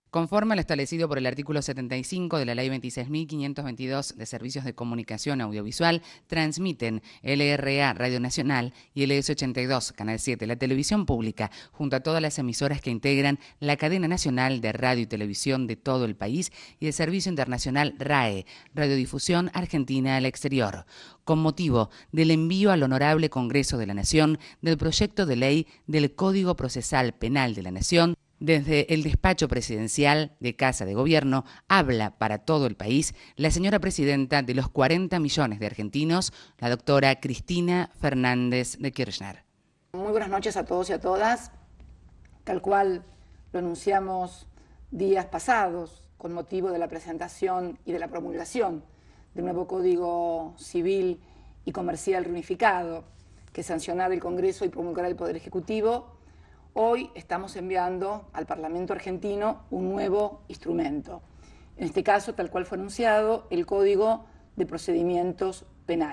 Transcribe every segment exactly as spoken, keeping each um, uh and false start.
Conforme a lo establecido por el artículo setenta y cinco de la Ley veintiséis mil quinientos veintidós de Servicios de Comunicación Audiovisual, transmiten L R A Radio Nacional y L S ochenta y dos, Canal siete, la televisión pública, junto a todas las emisoras que integran la cadena nacional de radio y televisión de todo el país y el servicio internacional R A E, Radiodifusión Argentina al Exterior, con motivo del envío al Honorable Congreso de la Nación del proyecto de ley del Código Procesal Penal de la Nación. Desde el despacho presidencial de Casa de Gobierno habla para todo el país la señora presidenta de los cuarenta millones de argentinos, la doctora Cristina Fernández de Kirchner. Muy buenas noches a todos y a todas. Tal cual lo anunciamos días pasados con motivo de la presentación y de la promulgación del nuevo Código Civil y Comercial Reunificado que sancionará el Congreso y promulgará el Poder Ejecutivo. Hoy estamos enviando al Parlamento argentino un nuevo instrumento. En este caso, tal cual fue anunciado, el Código de Procedimientos Penal.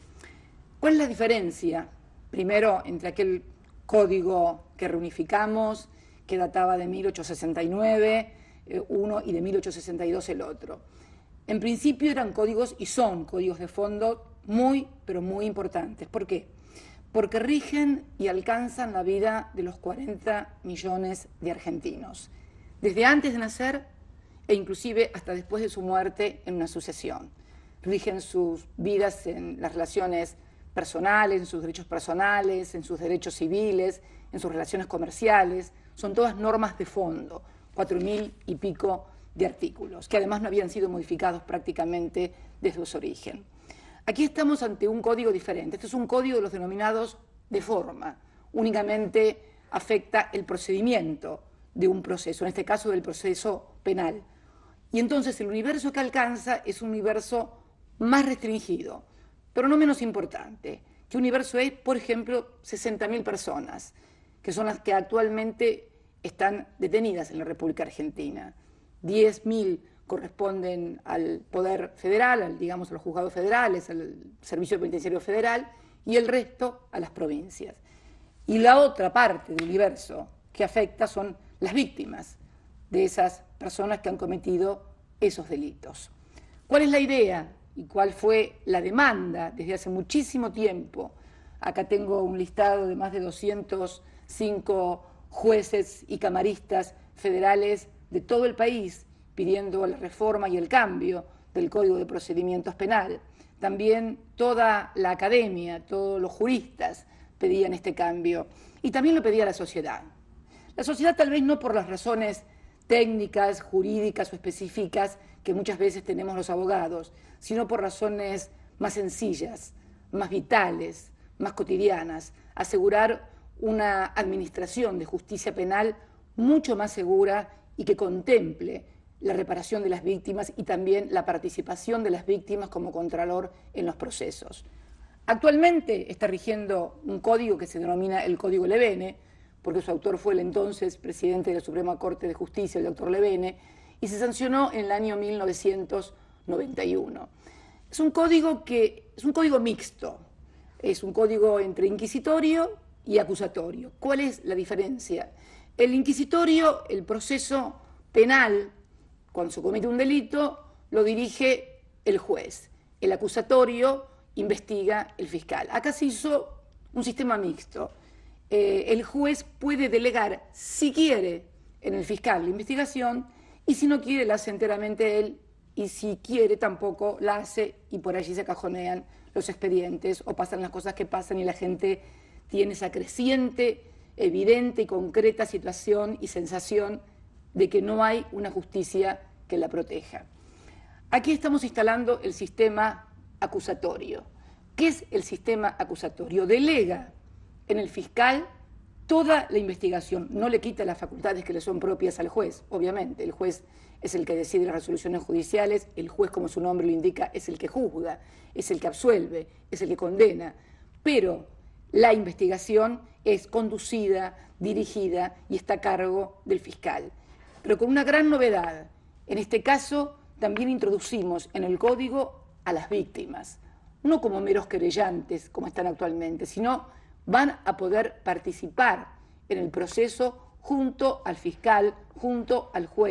¿Cuál es la diferencia? Primero, entre aquel código que reunificamos, que databa de mil ochocientos sesenta y nueve, eh, uno, y de mil ochocientos sesenta y dos el otro. En principio eran códigos, y son códigos de fondo muy, pero muy importantes. ¿Por qué? Porque rigen y alcanzan la vida de los cuarenta millones de argentinos, desde antes de nacer e inclusive hasta después de su muerte en una sucesión. Rigen sus vidas en las relaciones personales, en sus derechos personales, en sus derechos civiles, en sus relaciones comerciales. Son todas normas de fondo, cuatro mil y pico de artículos, que además no habían sido modificados prácticamente desde su origen. Aquí estamos ante un código diferente. Este es un código de los denominados de forma. Únicamente afecta el procedimiento de un proceso, en este caso del proceso penal. Y entonces el universo que alcanza es un universo más restringido, pero no menos importante. ¿Qué universo es? Por ejemplo, sesenta mil personas, que son las que actualmente están detenidas en la República Argentina. diez mil corresponden al Poder Federal, al, digamos, a los juzgados federales, al Servicio Penitenciario Federal, y el resto a las provincias. Y la otra parte del universo que afecta son las víctimas de esas personas que han cometido esos delitos. ¿Cuál es la idea y cuál fue la demanda desde hace muchísimo tiempo? Acá tengo un listado de más de doscientos cinco jueces y camaristas federales de todo el país pidiendo la reforma y el cambio del Código de Procedimientos Penal. También toda la academia, todos los juristas pedían este cambio, y también lo pedía la sociedad. La sociedad tal vez no por las razones técnicas, jurídicas o específicas que muchas veces tenemos los abogados, sino por razones más sencillas, más vitales, más cotidianas, asegurar una administración de justicia penal mucho más segura y que contemple la reparación de las víctimas y también la participación de las víctimas como contralor en los procesos. Actualmente está rigiendo un código que se denomina el Código Levene, porque su autor fue el entonces presidente de la Suprema Corte de Justicia, el doctor Levene, y se sancionó en el año mil novecientos noventa y uno. Es un código que es un código mixto, es un código entre inquisitorio y acusatorio. ¿Cuál es la diferencia? El inquisitorio, el proceso penal, cuando se comete un delito, lo dirige el juez. El acusatorio investiga el fiscal. Acá se hizo un sistema mixto. Eh, el juez puede delegar, si quiere, en el fiscal la investigación, y si no quiere, la hace enteramente él, y si quiere, tampoco la hace, y por allí se cajonean los expedientes, o pasan las cosas que pasan, y la gente tiene esa creciente, evidente y concreta situación y sensación de que no hay una justicia que la proteja. Aquí estamos instalando el sistema acusatorio. ¿Qué es el sistema acusatorio? Delega en el fiscal toda la investigación, no le quita las facultades que le son propias al juez, obviamente. El juez es el que decide las resoluciones judiciales, el juez, como su nombre lo indica, es el que juzga, es el que absuelve, es el que condena, pero la investigación es conducida, dirigida y está a cargo del fiscal. Pero con una gran novedad. En este caso, también introducimos en el código a las víctimas, no como meros querellantes, como están actualmente, sino van a poder participar en el proceso junto al fiscal, junto al juez,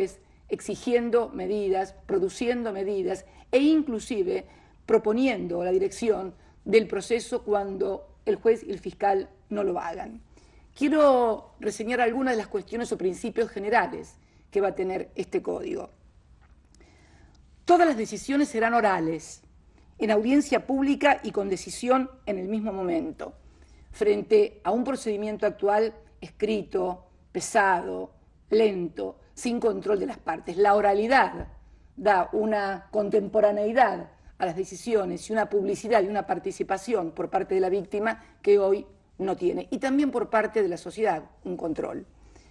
exigiendo medidas, produciendo medidas e inclusive proponiendo la dirección del proceso cuando el juez y el fiscal no lo hagan. Quiero reseñar algunas de las cuestiones o principios generales que va a tener este código. Todas las decisiones serán orales, en audiencia pública y con decisión en el mismo momento, frente a un procedimiento actual escrito, pesado, lento, sin control de las partes. La oralidad da una contemporaneidad a las decisiones y una publicidad y una participación por parte de la víctima que hoy no tiene, y también por parte de la sociedad, un control.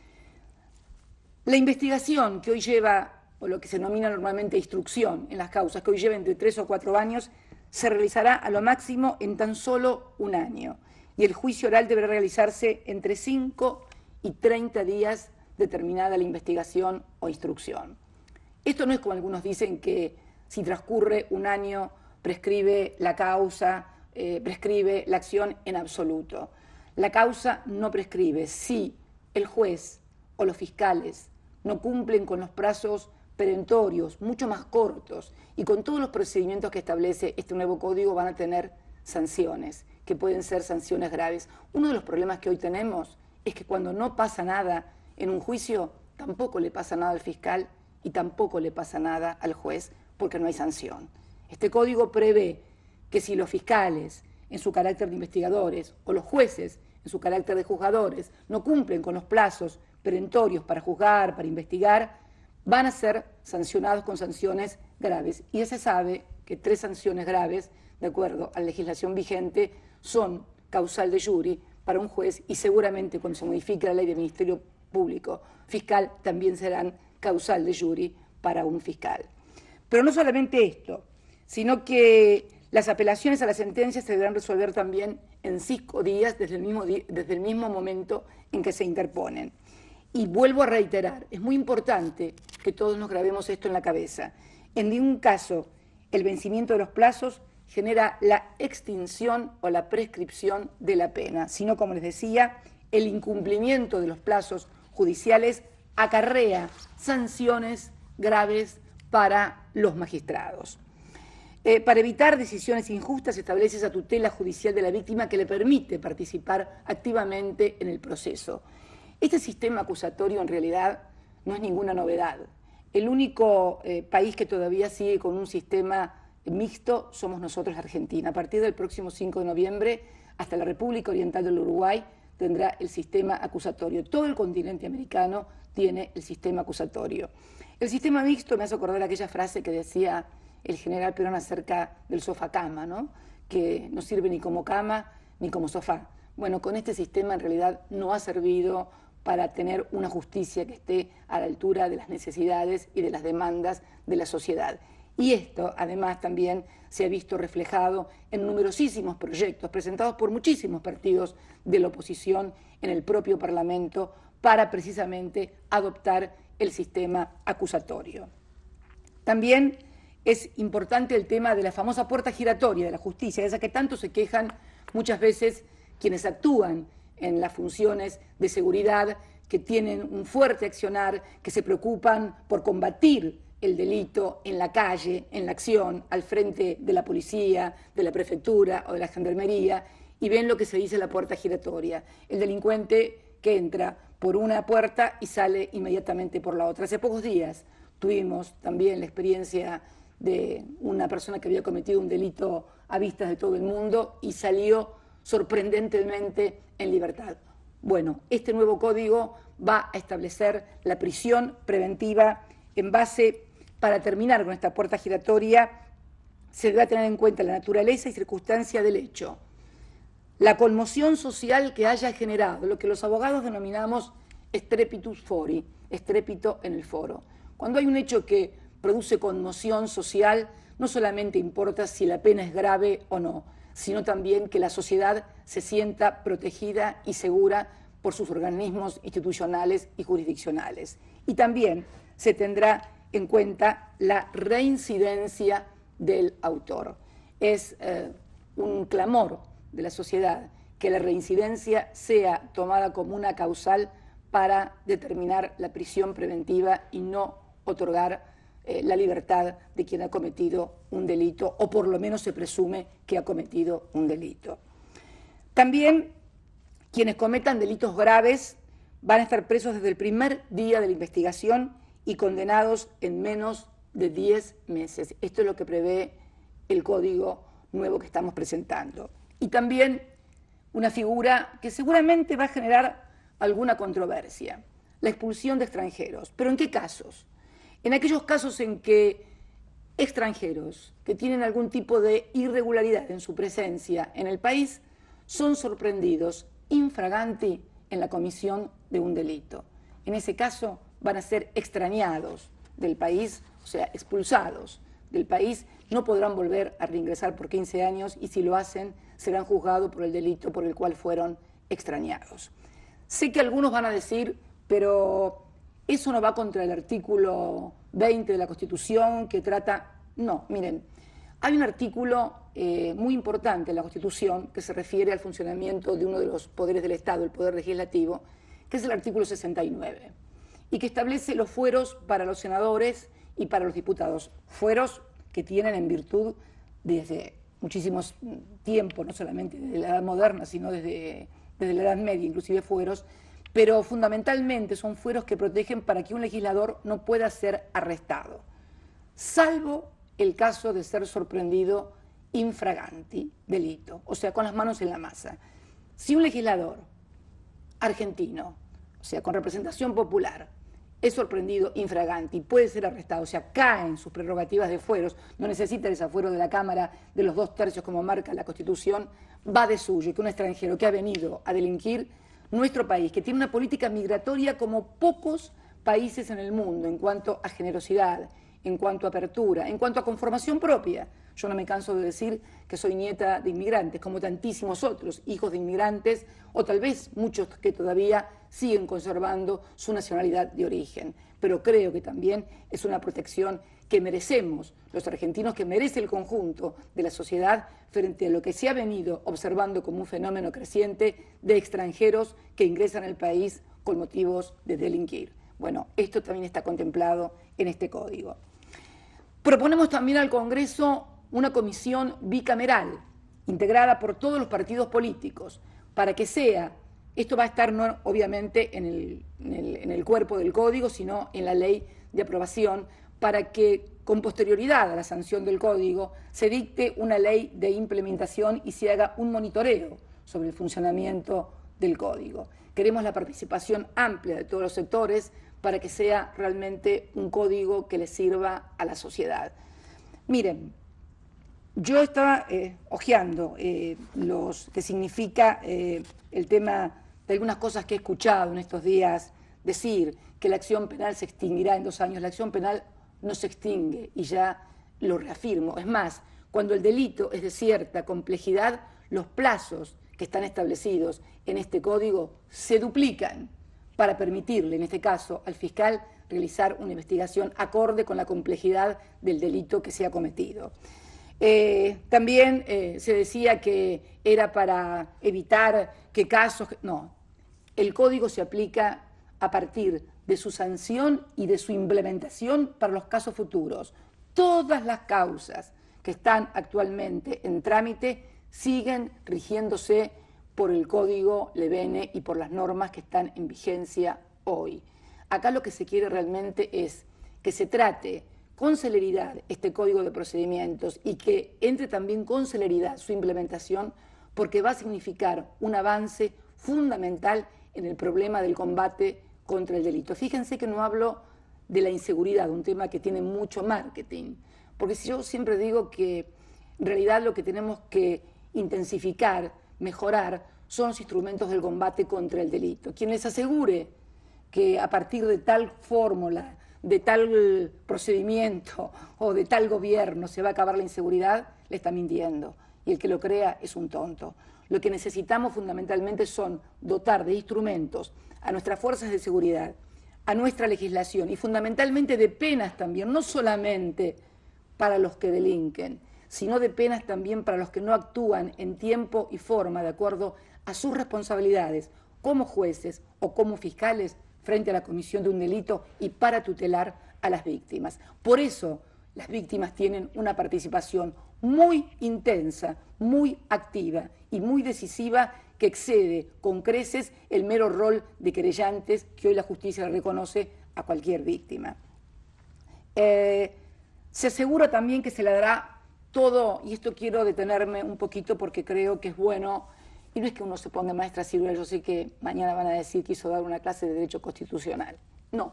La investigación que hoy lleva, o lo que se denomina normalmente instrucción en las causas, que hoy lleva entre tres o cuatro años, se realizará a lo máximo en tan solo un año, y el juicio oral deberá realizarse entre cinco y treinta días determinada la investigación o instrucción. Esto no es como algunos dicen que si transcurre un año prescribe la causa, eh, prescribe la acción, en absoluto. La causa no prescribe si el juez o los fiscales no cumplen con los plazos perentorios, mucho más cortos, y con todos los procedimientos que establece este nuevo código van a tener sanciones, que pueden ser sanciones graves. Uno de los problemas que hoy tenemos es que cuando no pasa nada en un juicio, tampoco le pasa nada al fiscal y tampoco le pasa nada al juez, porque no hay sanción. Este código prevé que si los fiscales, en su carácter de investigadores, o los jueces, en su carácter de juzgadores, no cumplen con los plazos perentorios para juzgar, para investigar, van a ser sancionados con sanciones graves. Y ya se sabe que tres sanciones graves, de acuerdo a la legislación vigente, son causal de juri para un juez, y seguramente cuando se modifique la ley del Ministerio Público Fiscal también serán causal de juri para un fiscal. Pero no solamente esto, sino que las apelaciones a las sentencias se deberán resolver también en cinco días desde el mismo, desde el mismo momento en que se interponen. Y vuelvo a reiterar, es muy importante que todos nos grabemos esto en la cabeza. En ningún caso el vencimiento de los plazos genera la extinción o la prescripción de la pena, sino, como les decía, el incumplimiento de los plazos judiciales acarrea sanciones graves para los magistrados. Eh, para evitar decisiones injustas, se establece esa tutela judicial de la víctima que le permite participar activamente en el proceso. Este sistema acusatorio en realidad no es ninguna novedad. El único eh, país que todavía sigue con un sistema mixto somos nosotros, la Argentina. A partir del próximo cinco de noviembre, hasta la República Oriental del Uruguay tendrá el sistema acusatorio. Todo el continente americano tiene el sistema acusatorio. El sistema mixto me hace acordar aquella frase que decía el general Perón acerca del sofá-cama, ¿no? Que no sirve ni como cama ni como sofá. Bueno, con este sistema en realidad no ha servido para tener una justicia que esté a la altura de las necesidades y de las demandas de la sociedad. Y esto, además, también se ha visto reflejado en numerosísimos proyectos presentados por muchísimos partidos de la oposición en el propio Parlamento para precisamente adoptar el sistema acusatorio. También es importante el tema de la famosa puerta giratoria de la justicia, esa que tanto se quejan muchas veces quienes actúan en las funciones de seguridad, que tienen un fuerte accionar, que se preocupan por combatir el delito en la calle, en la acción, al frente de la policía, de la prefectura o de la gendarmería, y ven lo que se dice la puerta giratoria. El delincuente que entra por una puerta y sale inmediatamente por la otra. Hace pocos días tuvimos también la experiencia de una persona que había cometido un delito a vistas de todo el mundo y salió sorprendentemente en libertad. Bueno, este nuevo código va a establecer la prisión preventiva en base, para terminar con esta puerta giratoria, se debe tener en cuenta la naturaleza y circunstancia del hecho, la conmoción social que haya generado, lo que los abogados denominamos strepitus fori, estrépito en el foro. Cuando hay un hecho que produce conmoción social, no solamente importa si la pena es grave o no, sino también que la sociedad se sienta protegida y segura por sus organismos institucionales y jurisdiccionales. Y también se tendrá en cuenta la reincidencia del autor. Es eh, un clamor de la sociedad que la reincidencia sea tomada como una causal para determinar la prisión preventiva y no otorgar eh, la libertad de quien ha cometido un delito, o por lo menos se presume que ha cometido un delito. También quienes cometan delitos graves van a estar presos desde el primer día de la investigación y condenados en menos de diez meses. Esto es lo que prevé el código nuevo que estamos presentando. Y también una figura que seguramente va a generar alguna controversia, la expulsión de extranjeros. ¿Pero en qué casos? En aquellos casos en que extranjeros que tienen algún tipo de irregularidad en su presencia en el país son sorprendidos infraganti en la comisión de un delito. En ese caso van a ser extrañados del país, o sea, expulsados del país, no podrán volver a reingresar por quince años y si lo hacen serán juzgados por el delito por el cual fueron extrañados. Sé que algunos van a decir, pero eso no va contra el artículo veinte de la Constitución que trata... No, miren, hay un artículo eh, muy importante en la Constitución que se refiere al funcionamiento de uno de los poderes del Estado, el Poder Legislativo, que es el artículo sesenta y nueve, y que establece los fueros para los senadores y para los diputados, fueros que tienen en virtud desde muchísimos tiempos, no solamente desde la Edad Moderna, sino desde, desde la Edad Media, inclusive fueros, pero fundamentalmente son fueros que protegen para que un legislador no pueda ser arrestado, salvo el caso de ser sorprendido infraganti, delito, o sea, con las manos en la masa. Si un legislador argentino, o sea, con representación popular, es sorprendido infraganti, puede ser arrestado, o sea, cae en sus prerrogativas de fueros, no necesita el desafuero de la Cámara de los dos tercios como marca la Constitución, va de suyo que un extranjero que ha venido a delinquir nuestro país, que tiene una política migratoria como pocos países en el mundo en cuanto a generosidad, en cuanto a apertura, en cuanto a conformación propia. Yo no me canso de decir que soy nieta de inmigrantes, como tantísimos otros, hijos de inmigrantes, o tal vez muchos que todavía siguen conservando su nacionalidad de origen. Pero creo que también es una protección que merecemos los argentinos, que merece el conjunto de la sociedad frente a lo que se ha venido observando como un fenómeno creciente de extranjeros que ingresan al país con motivos de delinquir. Bueno, esto también está contemplado en este código. Proponemos también al Congreso una comisión bicameral, integrada por todos los partidos políticos, para que sea, esto va a estar no obviamente en el, en el, en el cuerpo del código, sino en la ley de aprobación, para que con posterioridad a la sanción del código se dicte una ley de implementación y se haga un monitoreo sobre el funcionamiento del código. Queremos la participación amplia de todos los sectores para que sea realmente un código que le sirva a la sociedad. Miren, yo estaba eh, hojeando eh, los que significa eh, el tema de algunas cosas que he escuchado en estos días decir que la acción penal se extinguirá en dos años. La acción penal no se extingue y ya lo reafirmo. Es más, cuando el delito es de cierta complejidad, los plazos que están establecidos en este código se duplican para permitirle, en este caso, al fiscal realizar una investigación acorde con la complejidad del delito que se ha cometido. Eh, también eh, se decía que era para evitar que casos... No, el código se aplica a partir de su sanción y de su implementación para los casos futuros. Todas las causas que están actualmente en trámite siguen rigiéndose por el Código Levene y por las normas que están en vigencia hoy. Acá lo que se quiere realmente es que se trate con celeridad este Código de Procedimientos y que entre también con celeridad su implementación, porque va a significar un avance fundamental en el problema del combate contra el delito. Fíjense que no hablo de la inseguridad, un tema que tiene mucho marketing, porque si yo siempre digo que en realidad lo que tenemos que intensificar, mejorar, son los instrumentos del combate contra el delito. Quien les asegure que a partir de tal fórmula, de tal procedimiento o de tal gobierno se va a acabar la inseguridad, le está mintiendo. Y el que lo crea es un tonto. Lo que necesitamos fundamentalmente son dotar de instrumentos a nuestras fuerzas de seguridad, a nuestra legislación y fundamentalmente de penas también, no solamente para los que delinquen, sino de penas también para los que no actúan en tiempo y forma de acuerdo a sus responsabilidades como jueces o como fiscales frente a la comisión de un delito y para tutelar a las víctimas. Por eso las víctimas tienen una participación muy intensa, muy activa y muy decisiva que excede con creces el mero rol de querellantes que hoy la justicia le reconoce a cualquier víctima. Eh, se asegura también que se le dará todo, y esto quiero detenerme un poquito porque creo que es bueno, y no es que uno se ponga maestra Ciruela, yo sé que mañana van a decir que hizo dar una clase de Derecho Constitucional. No,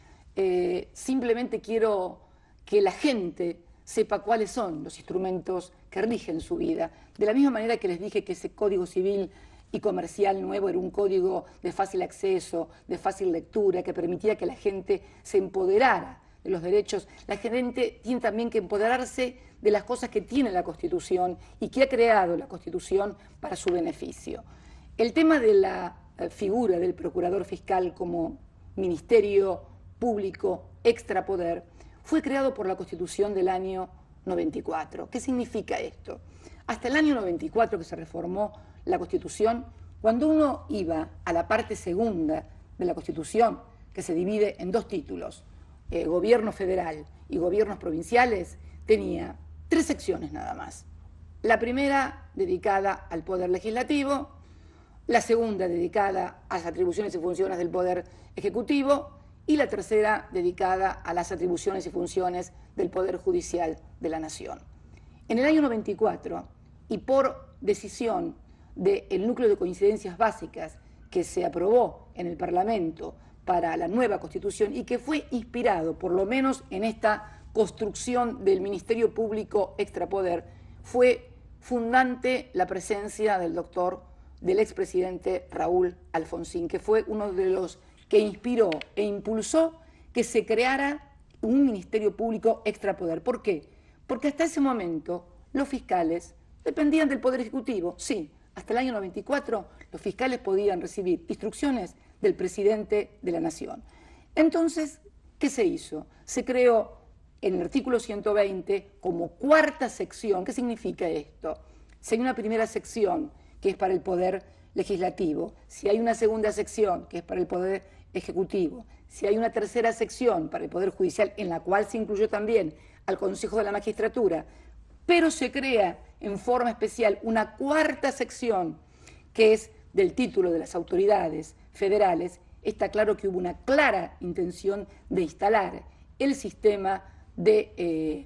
eh, simplemente quiero que la gente sepa cuáles son los instrumentos que rigen su vida. De la misma manera que les dije que ese Código Civil y Comercial nuevo era un código de fácil acceso, de fácil lectura, que permitía que la gente se empoderara de los derechos. La gente tiene también que empoderarse de las cosas que tiene la Constitución y que ha creado la Constitución para su beneficio. El tema de la figura del procurador fiscal como ministerio público extrapoder fue creado por la Constitución del año noventa y cuatro. ¿Qué significa esto? Hasta el año noventa y cuatro que se reformó la Constitución, cuando uno iba a la parte segunda de la Constitución, que se divide en dos títulos, eh, gobierno federal y gobiernos provinciales, tenía tres secciones nada más. La primera dedicada al poder legislativo, la segunda dedicada a las atribuciones y funciones del poder ejecutivo y la tercera dedicada a las atribuciones y funciones del poder judicial de la nación. En el año noventa y cuatro, y por decisión del núcleo de coincidencias básicas que se aprobó en el Parlamento para la nueva Constitución y que fue inspirado, por lo menos en esta construcción del Ministerio Público Extrapoder, fue fundante la presencia del doctor, del expresidente Raúl Alfonsín, que fue uno de los que inspiró e impulsó que se creara un Ministerio Público Extrapoder. ¿Por qué? Porque hasta ese momento los fiscales dependían del Poder Ejecutivo, sí. Hasta el año noventa y cuatro los fiscales podían recibir instrucciones del presidente de la Nación. Entonces, ¿qué se hizo? Se creó en el artículo ciento veinte como cuarta sección. ¿Qué significa esto? Si hay una primera sección que es para el Poder Legislativo, si hay una segunda sección que es para el Poder Ejecutivo, si hay una tercera sección para el Poder Judicial, en la cual se incluyó también al Consejo de la Magistratura, pero se crea en forma especial una cuarta sección que es del título de las autoridades federales, está claro que hubo una clara intención de instalar el sistema de, eh,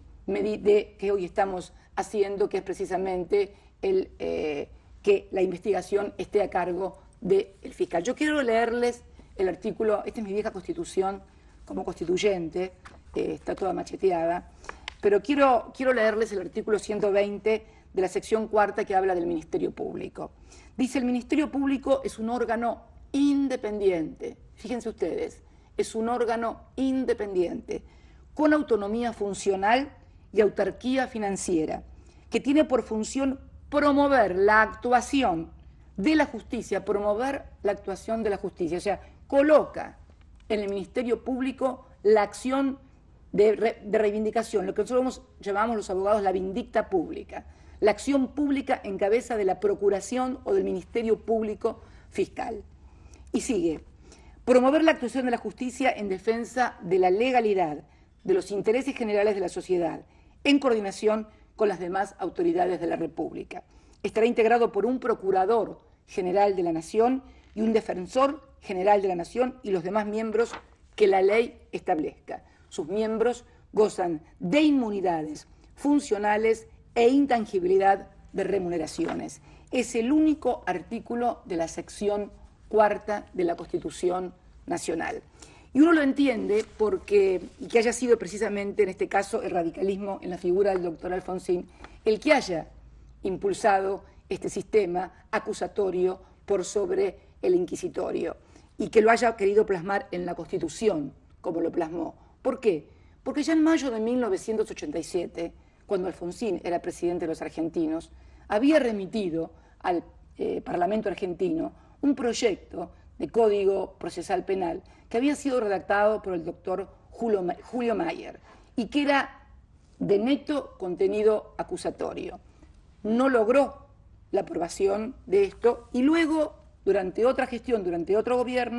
de que hoy estamos haciendo, que es precisamente el, eh, que la investigación esté a cargo del fiscal. Yo quiero leerles el artículo, esta es mi vieja Constitución como constituyente, eh, está toda macheteada, pero quiero, quiero leerles el artículo ciento veinte de la sección cuarta que habla del Ministerio Público. Dice: el Ministerio Público es un órgano independiente, fíjense ustedes, es un órgano independiente, con autonomía funcional y autarquía financiera, que tiene por función promover la actuación de la justicia, promover la actuación de la justicia, o sea, coloca en el Ministerio Público la acción de, re, de reivindicación, lo que nosotros llamamos los abogados la vindicta pública, la acción pública en cabeza de la Procuración o del Ministerio Público Fiscal. Y sigue: promover la actuación de la justicia en defensa de la legalidad, de los intereses generales de la sociedad, en coordinación con las demás autoridades de la República. Estará integrado por un Procurador General de la Nación y un Defensor General de la Nación y los demás miembros que la ley establezca. Sus miembros gozan de inmunidades funcionales e intangibilidad de remuneraciones. Es el único artículo de la sección cuarta de la Constitución Nacional. Y uno lo entiende porque, y que haya sido precisamente en este caso el radicalismo en la figura del doctor Alfonsín, el que haya impulsado este sistema acusatorio por sobre el inquisitorio y que lo haya querido plasmar en la Constitución como lo plasmó. ¿Por qué? Porque ya en mayo de mil novecientos ochenta y siete, cuando Alfonsín era presidente de los argentinos, había remitido al eh, Parlamento argentino un proyecto de Código Procesal Penal que había sido redactado por el doctor Julio, Julio Mayer y que era de neto contenido acusatorio. No logró la aprobación de esto y luego, durante otra gestión, durante otro gobierno,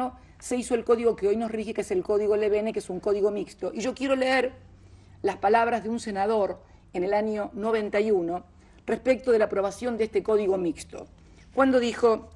se hizo el código que hoy nos rige, que es el Código Levene, que es un código mixto. Y yo quiero leer las palabras de un senador en el año noventa y uno respecto de la aprobación de este código mixto, cuando dijo: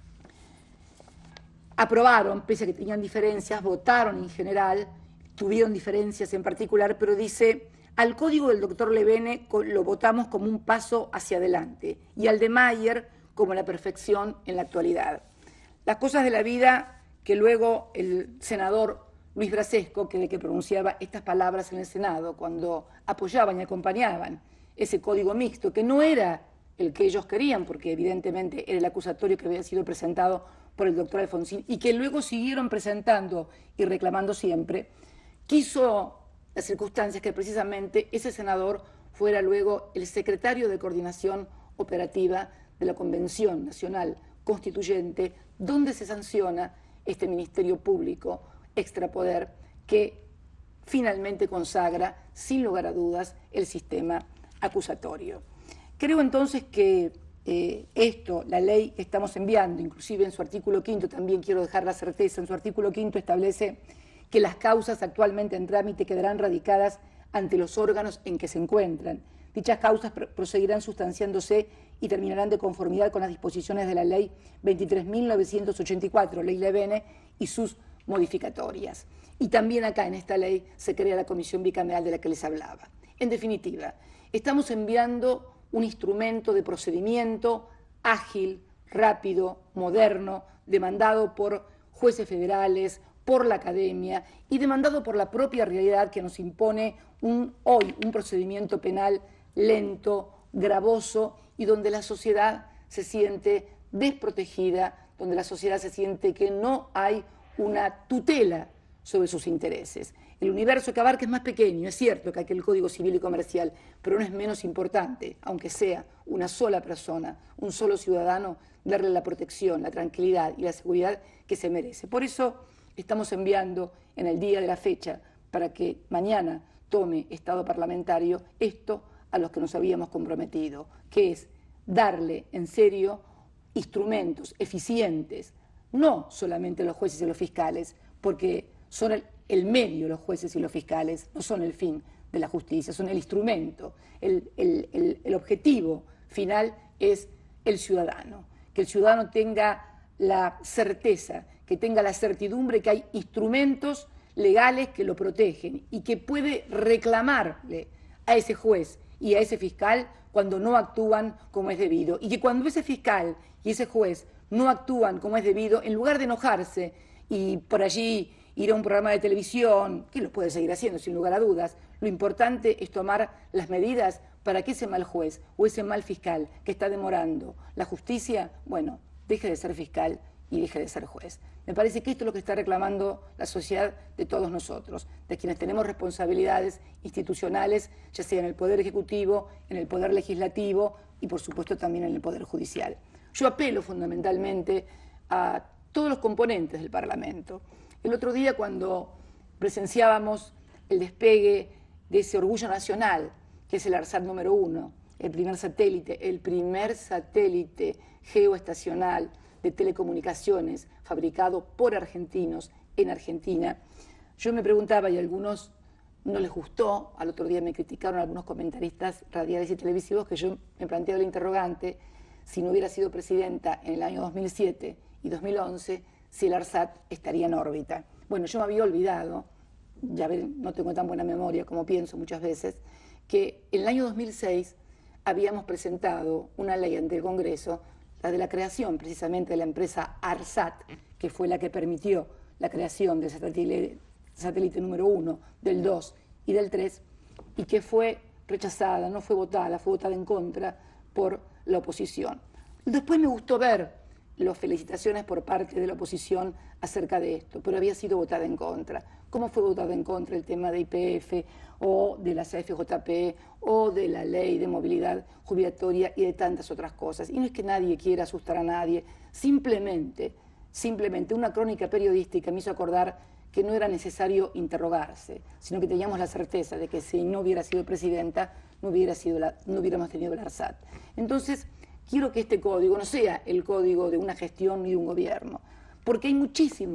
aprobaron, pese a que tenían diferencias, votaron en general, tuvieron diferencias en particular, pero dice: al código del doctor Levene lo votamos como un paso hacia adelante y al de Mayer como la perfección en la actualidad. Las cosas de la vida que luego el senador Luis Brasesco, que de que pronunciaba estas palabras en el Senado cuando apoyaban y acompañaban ese código mixto, que no era el que ellos querían, porque evidentemente era el acusatorio que había sido presentado por el doctor Alfonsín y que luego siguieron presentando y reclamando siempre, quiso las circunstancias que precisamente ese senador fuera luego el secretario de Coordinación Operativa de la Convención Nacional Constituyente, donde se sanciona este Ministerio Público extrapoder que finalmente consagra, sin lugar a dudas, el sistema acusatorio. Creo entonces que eh, esto, la ley que estamos enviando, inclusive en su artículo quinto, también quiero dejar la certeza, en su artículo quinto establece que las causas actualmente en trámite quedarán radicadas ante los órganos en que se encuentran. Dichas causas proseguirán sustanciándose y terminarán de conformidad con las disposiciones de la Ley veintitrés mil novecientos ochenta y cuatro, Ley Levene, y sus modificatorias. Y también acá en esta ley se crea la comisión bicameral de la que les hablaba. En definitiva, estamos enviando un instrumento de procedimiento ágil, rápido, moderno, demandado por jueces federales, por la academia y demandado por la propia realidad que nos impone un, hoy un procedimiento penal lento, gravoso y donde la sociedad se siente desprotegida, donde la sociedad se siente que no hay una tutela sobre sus intereses. El universo que abarca es más pequeño, es cierto que hay el Código Civil y Comercial, pero no es menos importante, aunque sea una sola persona, un solo ciudadano, darle la protección, la tranquilidad y la seguridad que se merece. Por eso estamos enviando en el día de la fecha, para que mañana tome estado parlamentario, esto a los que nos habíamos comprometido, que es darle en serio instrumentos eficientes, no solamente a los jueces y los fiscales, porque son el, el medio los jueces y los fiscales, no son el fin de la justicia, son el instrumento, el, el, el, el objetivo final es el ciudadano, que el ciudadano tenga la certeza, que tenga la certidumbre que hay instrumentos legales que lo protegen y que puede reclamarle a ese juez y a ese fiscal cuando no actúan como es debido. Y que cuando ese fiscal y ese juez no actúan como es debido, en lugar de enojarse y por allí ir a un programa de televisión, que lo puede seguir haciendo sin lugar a dudas, lo importante es tomar las medidas para que ese mal juez o ese mal fiscal que está demorando la justicia, bueno, deje de ser fiscal y deje de ser juez. Me parece que esto es lo que está reclamando la sociedad de todos nosotros, de quienes tenemos responsabilidades institucionales, ya sea en el Poder Ejecutivo, en el Poder Legislativo y por supuesto también en el Poder Judicial. Yo apelo fundamentalmente a todos los componentes del Parlamento. El otro día cuando presenciábamos el despegue de ese orgullo nacional, que es el ARSAT número uno, el primer satélite, el primer satélite geoestacional de telecomunicaciones fabricado por argentinos en Argentina, yo me preguntaba, y a algunos no les gustó, al otro día me criticaron algunos comentaristas radiales y televisivos, que yo me planteaba el interrogante, si no hubiera sido presidenta en el año dos mil siete y dos mil once, si el ARSAT estaría en órbita. Bueno, yo me había olvidado, ya ven, no tengo tan buena memoria como pienso muchas veces, que en el año dos mil seis habíamos presentado una ley ante el Congreso, la de la creación precisamente de la empresa ARSAT, que fue la que permitió la creación del satélite, satélite número uno, del dos y del tres, y que fue rechazada, no fue votada, fue votada en contra por la oposición. Después me gustó ver las felicitaciones por parte de la oposición acerca de esto, pero había sido votada en contra. ¿Cómo fue votada en contra el tema de I P F o de la C F J P o de la ley de movilidad jubilatoria y de tantas otras cosas? Y no es que nadie quiera asustar a nadie, simplemente, simplemente una crónica periodística me hizo acordar que no era necesario interrogarse, sino que teníamos la certeza de que si no hubiera sido presidenta, no, hubiera sido la, no hubiéramos tenido el ARSAT. Entonces, quiero que este código no sea el código de una gestión ni de un gobierno, porque hay muchísimos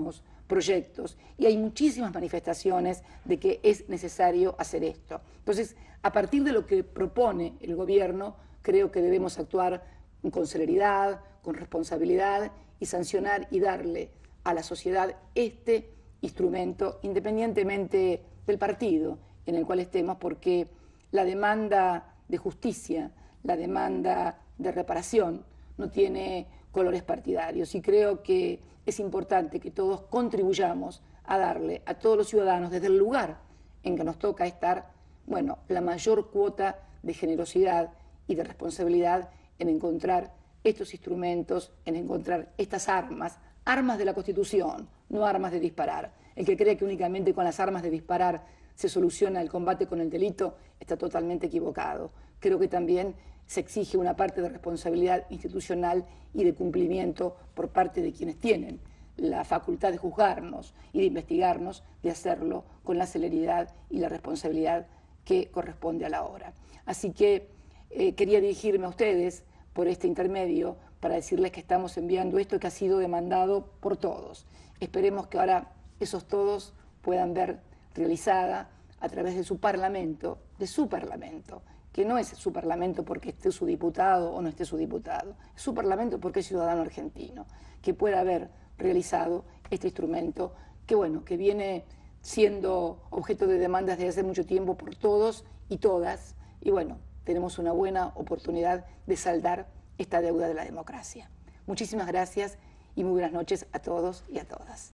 proyectos, y hay muchísimas manifestaciones de que es necesario hacer esto. Entonces, a partir de lo que propone el gobierno, creo que debemos actuar con celeridad, con responsabilidad y sancionar y darle a la sociedad este instrumento, independientemente del partido en el cual estemos, porque la demanda de justicia, la demanda de reparación no tiene colores partidarios, y creo que es importante que todos contribuyamos a darle a todos los ciudadanos, desde el lugar en que nos toca estar, bueno, la mayor cuota de generosidad y de responsabilidad en encontrar estos instrumentos, en encontrar estas armas, armas de la Constitución, no armas de disparar. El que cree que únicamente con las armas de disparar se soluciona el combate con el delito está totalmente equivocado. Creo que también se exige una parte de responsabilidad institucional y de cumplimiento por parte de quienes tienen la facultad de juzgarnos y de investigarnos, de hacerlo con la celeridad y la responsabilidad que corresponde a la hora. Así que eh, quería dirigirme a ustedes por este intermedio para decirles que estamos enviando esto que ha sido demandado por todos. Esperemos que ahora esos todos puedan ver realizada a través de su parlamento, de su parlamento, que no es su parlamento porque esté su diputado o no esté su diputado, es su parlamento porque es ciudadano argentino, que pueda haber realizado este instrumento que, bueno, que viene siendo objeto de demandas desde hace mucho tiempo por todos y todas, y bueno, tenemos una buena oportunidad de saldar esta deuda de la democracia. Muchísimas gracias y muy buenas noches a todos y a todas.